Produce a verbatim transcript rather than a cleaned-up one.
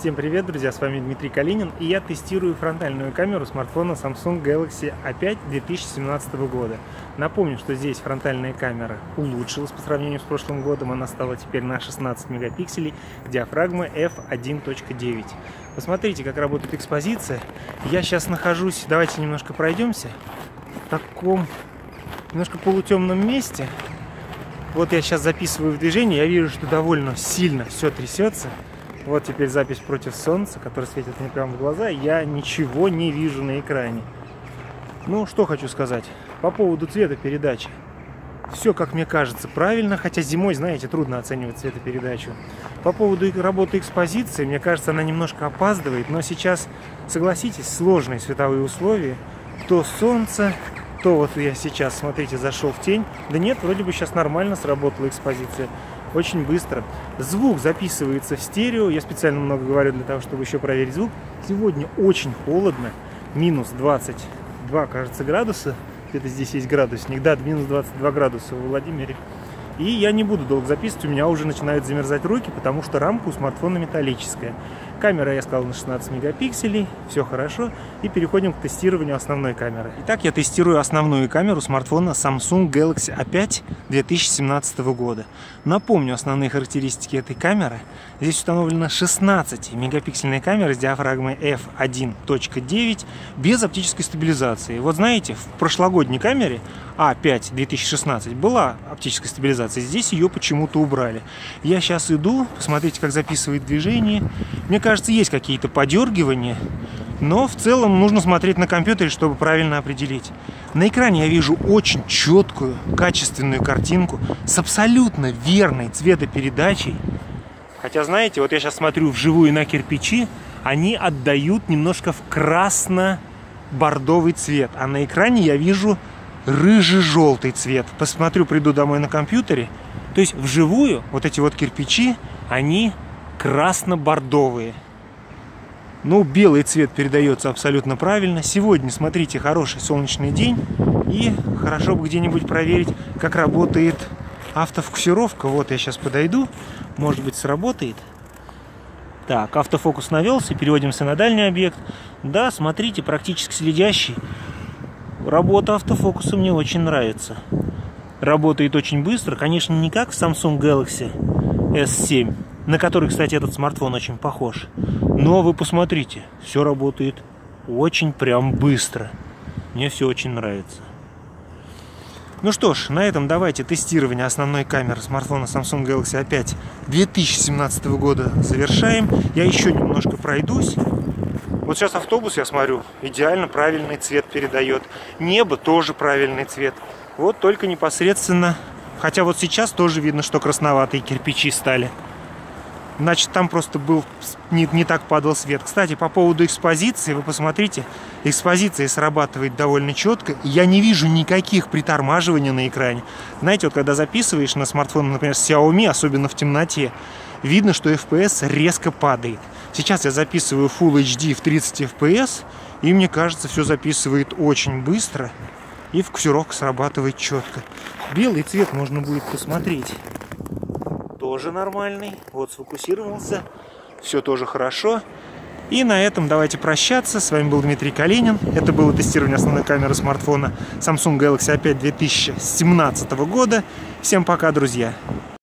Всем привет, друзья, с вами Дмитрий Калинин, и я тестирую фронтальную камеру смартфона Samsung Galaxy A пять две тысячи семнадцатого года. Напомню, что здесь фронтальная камера улучшилась по сравнению с прошлым годом, она стала теперь на шестнадцать мегапикселей, диафрагма эф один точка девять. Посмотрите, как работает экспозиция. Я сейчас нахожусь, давайте немножко пройдемся, в таком немножко полутемном месте. Вот я сейчас записываю в движение, я вижу, что довольно сильно все трясется. Вот теперь запись против солнца, которая светит мне прямо в глаза. Я ничего не вижу на экране. Ну, что хочу сказать. По поводу цветопередачи. Все, как мне кажется, правильно. Хотя зимой, знаете, трудно оценивать цветопередачу. По поводу работы экспозиции, мне кажется, она немножко опаздывает. Но сейчас, согласитесь, сложные световые условия. То солнце, то вот я сейчас, смотрите, зашел в тень. Да нет, вроде бы сейчас нормально сработала экспозиция. Очень быстро. Звук записывается в стерео. Я специально много говорю для того, чтобы еще проверить звук. Сегодня очень холодно. Минус двадцать два, кажется, градуса. Где-то здесь есть градусник. Да, минус двадцать два градуса в Владимире. И я не буду долго записывать. У меня уже начинают замерзать руки, потому что рамка у смартфона металлическая. Камера, я сказал, на шестнадцать мегапикселей. Все хорошо. И переходим к тестированию основной камеры. Итак, я тестирую основную камеру смартфона Samsung Galaxy A пять две тысячи семнадцатого года. Напомню основные характеристики этой камеры. Здесь установлена шестнадцать мегапиксельная камера с диафрагмой эф один точка девять без оптической стабилизации. Вот знаете, в прошлогодней камере А пять две тысячи шестнадцать была оптическая стабилизация. Здесь ее почему-то убрали. Я сейчас иду, посмотрите, как записывает движение. Мне кажется, есть какие-то подергивания, но в целом нужно смотреть на компьютере, чтобы правильно определить. На экране я вижу очень четкую, качественную картинку с абсолютно верной цветопередачей. Хотя, знаете, вот я сейчас смотрю вживую на кирпичи, они отдают немножко в красно-бордовый цвет, а на экране я вижу рыже-желтый цвет. Посмотрю, приду домой на компьютере. То есть вживую вот эти вот кирпичи, они красно-бордовые. Ну, белый цвет передается абсолютно правильно. Сегодня, смотрите, хороший солнечный день. И хорошо бы где-нибудь проверить, как работает автофокусировка. Вот я сейчас подойду. Может быть, сработает. Так, автофокус навелся. Переводимся на дальний объект. Да, смотрите, практически следящий. Работа автофокуса мне очень нравится. Работает очень быстро. Конечно, не как в Samsung Galaxy эс семь, на который, кстати, этот смартфон очень похож. Но вы посмотрите, все работает очень прям быстро. Мне все очень нравится. Ну что ж, на этом давайте тестирование основной камеры смартфона Samsung Galaxy A пять две тысячи семнадцатого года завершаем. Я еще немножко пройдусь. Вот сейчас автобус, я смотрю, идеально правильный цвет передает. Небо тоже правильный цвет. Вот только непосредственно... Хотя вот сейчас тоже видно, что красноватые кирпичи стали. Значит, там просто был не, не так падал свет. Кстати, по поводу экспозиции, вы посмотрите, экспозиция срабатывает довольно четко. Я не вижу никаких притормаживаний на экране. Знаете, вот когда записываешь на смартфон, например, Xiaomi, особенно в темноте, видно, что эф пи эс резко падает. Сейчас я записываю Full эйч ди в тридцать эф пи эс, и мне кажется, все записывает очень быстро. И фокусировка срабатывает четко. Белый цвет можно будет посмотреть. Тоже нормальный. Вот сфокусировался. Все тоже хорошо. И на этом давайте прощаться. С вами был Дмитрий Калинин. Это было тестирование основной камеры смартфона Samsung Galaxy A пять две тысячи семнадцатого года. Всем пока, друзья.